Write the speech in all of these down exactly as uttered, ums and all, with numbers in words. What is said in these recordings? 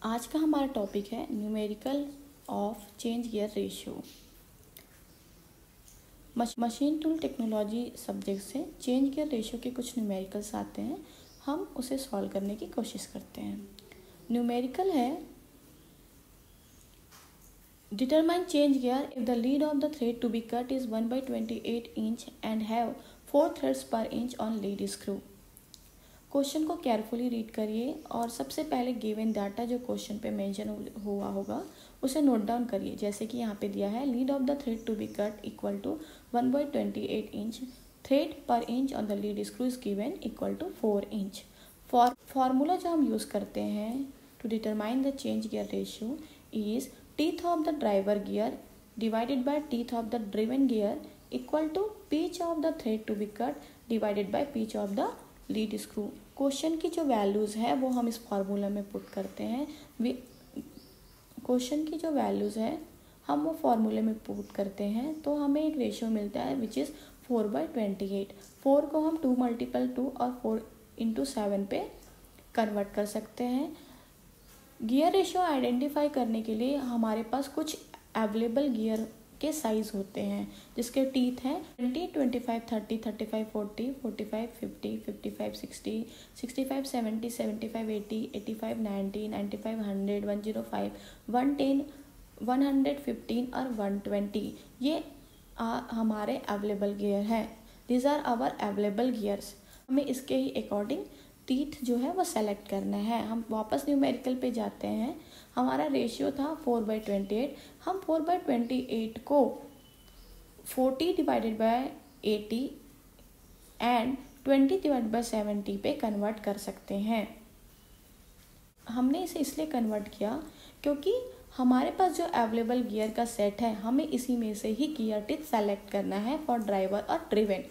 आज का हमारा टॉपिक है numerical of change gear ratio. Machine tool technology subject से चेंज गियर रेशियो के कुछ न्यूमेरिकल्स आते हैं, हम उसे सॉल्व करने की कोशिश करते हैं। न्यूमेरिकल है determine change gear if the lead of the thread to be cut is one by twenty eight inch and have four threads per inch on lead screw. Question को केयरफुली रीड करिए और सबसे पहले given data जो question पे mention हुआ होगा उसे नोट डाउन करिए। जैसे कि यहाँ पे दिया है lead of the thread to be cut equal to one by twenty eight inch, thread per inch on the lead screw is given equal to four inch. For formula जो हम use करते हैं to determine the change gear ratio is teeth of the driver gear divided by teeth of the driven gear equal to pitch of the thread to be cut divided by pitch of the lead screw. Question की जो values है वो हम इस formula में put करते हैं। Question की जो वैल्यूज़ है हम वो फार्मूले में पुट करते हैं तो हमें एक रेशियो मिलता है which is four by twenty eight. Four को हम टू मल्टीपल टू और फोर इंटू सेवन पे कन्वर्ट कर सकते हैं। गियर रेशियो आइडेंटिफाई करने के लिए हमारे पास कुछ अवेलेबल गियर के साइज़ होते हैं जिसके टीथ हैं twenty, twenty five, thirty, thirty five, forty, forty five, fifty, fifty five, sixty, sixty five, seventy, seventy five, eighty, eighty five, ninety, ninety five, hundred, one zero five, one ten, one hundred fifteen और one twenty. ये आ, हमारे available gear हैं। These are our available gears. हमें इसके ही according teeth जो है वो सेलेक्ट करना है। हम वापस न्यूमेरिकल पे जाते हैं। हमारा रेशियो था फोर बाई ट्वेंटी एट। हम फोर बाई ट्वेंटी एट को forty divided by eighty and twenty divided by seventy पे कन्वर्ट कर सकते हैं। हमने इसे इसलिए कन्वर्ट किया क्योंकि हमारे पास जो अवेलेबल गियर का सेट है हमें इसी में से ही गियर टिथ सेलेक्ट करना है फॉर ड्राइवर और ड्रिवन।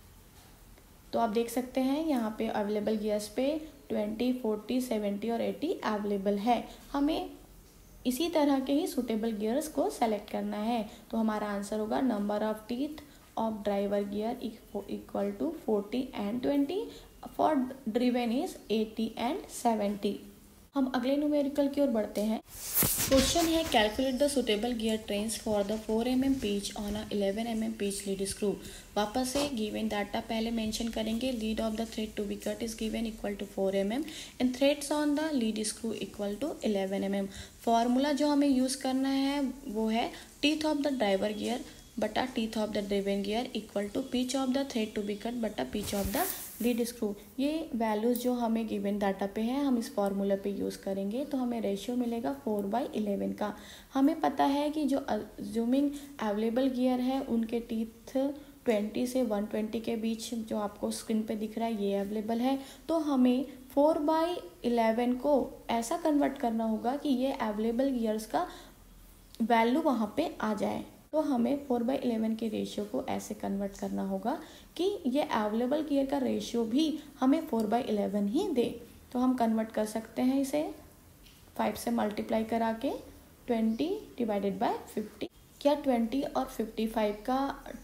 तो आप देख सकते हैं यहाँ पे अवेलेबल गियर्स पे ट्वेंटी, फोर्टी, सेवेंटी और एटी अवेलेबल है। हमें इसी तरह के ही सूटेबल गियर्स को सेलेक्ट करना है। तो हमारा आंसर होगा number of teeth of driver gear equal to forty and twenty, for driven is eighty and seventy. हम अगले न्यूमेरिकल की ओर बढ़ते हैं। क्वेश्चन है calculate the suitable gear trains for the four M M pitch on a eleven M M pitch lead screw. वापस से given data पहले मेंशन करेंगे। Lead of the thread to be cut is given equal to four M M and threads on the lead screw equal to eleven M M. Formula जो हमें use करना है वो है teeth of the driver gear बटा teeth of the driven gear equal to pitch of the thread to be cut बटा pitch of the lead screw. ये values जो हमें गिवन डाटा पे है हम इस फार्मूला पे यूज़ करेंगे तो हमें रेशियो मिलेगा फोर बाई इलेवन का। हमें पता है कि जो अज्यूमिंग अवेलेबल गियर है उनके टीथ ट्वेंटी से वन ट्वेंटी के बीच जो आपको स्क्रीन पे दिख रहा है ये अवेलेबल है। तो हमें फोर बाई इलेवन को ऐसा कन्वर्ट करना होगा कि ये अवेलेबल गियर्स का वैल्यू वहाँ पे आ जाए। तो हमें फोर बाई इलेवन के रेशियो को ऐसे कन्वर्ट करना होगा कि ये अवेलेबल गियर का रेशियो भी हमें फोर बाई इलेवन ही दे। तो हम कन्वर्ट कर सकते हैं इसे फाइव से मल्टीप्लाई करा के ट्वेंटी डिवाइडेड बाय फिफ्टी। क्या ट्वेंटी और फिफ्टी फाइव का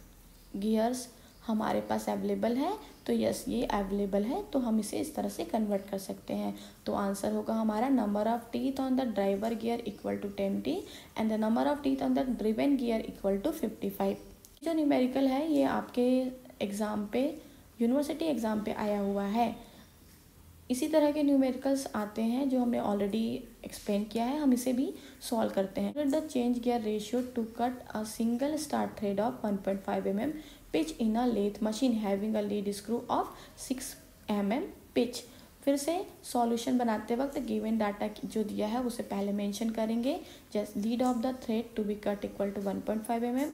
गियर्स हमारे पास अवेलेबल है? तो यस ये अवेलेबल है, तो हम इसे इस तरह से कन्वर्ट कर सकते हैं। तो आंसर होगा हमारा number of teeth on the driver gear equal to twenty and the number of teeth on the driven gear equal to fifty five. जो न्यूमेरिकल है ये आपके एग्ज़ाम पे यूनिवर्सिटी एग्ज़ाम पे आया हुआ है। इसी तरह के न्यूमेरिकल्स आते हैं जो हमने ऑलरेडी एक्सप्लेन किया है, हम इसे भी सॉल्व करते हैं। The change gear ratio to cut a single start thread of one point five M M pitch in a lathe machine having a lead screw of six M M pitch. फिर से solution बनाते वक्त given data जो दिया है उसे पहले mention करेंगे। जैसे lead of the thread to be cut equal to one point five M M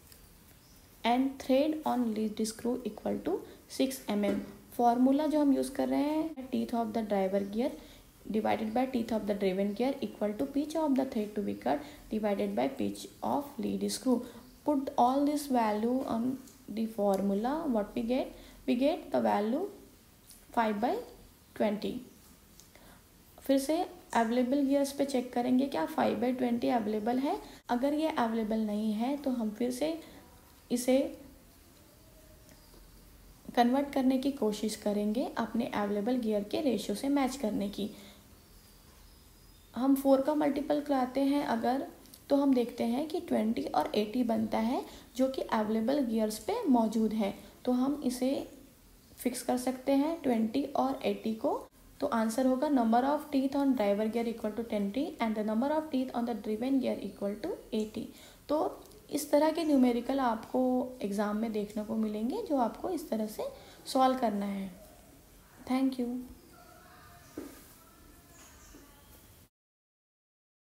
and thread on lead screw equal to six M M. Formula जो हम यूज़ कर रहे हैं teeth of the driver gear divided by teeth of the driven gear equal to pitch of the thread to be cut divided by pitch of lead screw. Put all this value on the formula, what we get we get the value five by twenty. फिर से available gears पे check करेंगे क्या five by twenty available है। अगर ये available नहीं है तो हम फिर से इसे कन्वर्ट करने की कोशिश करेंगे अपने अवेलेबल गियर के रेशियो से मैच करने की। हम फोर का मल्टीपल कराते हैं अगर, तो हम देखते हैं कि ट्वेंटी और एटी बनता है जो कि अवेलेबल गियर्स पे मौजूद है। तो हम इसे फिक्स कर सकते हैं ट्वेंटी और एटी को। तो आंसर होगा number of teeth on driver gear equal to twenty and the number of teeth on the driven gear equal to eighty. तो इस तरह के न्यूमेरिकल आपको एग्ज़ाम में देखने को मिलेंगे जो आपको इस तरह से सॉल्व करना है। Thank you.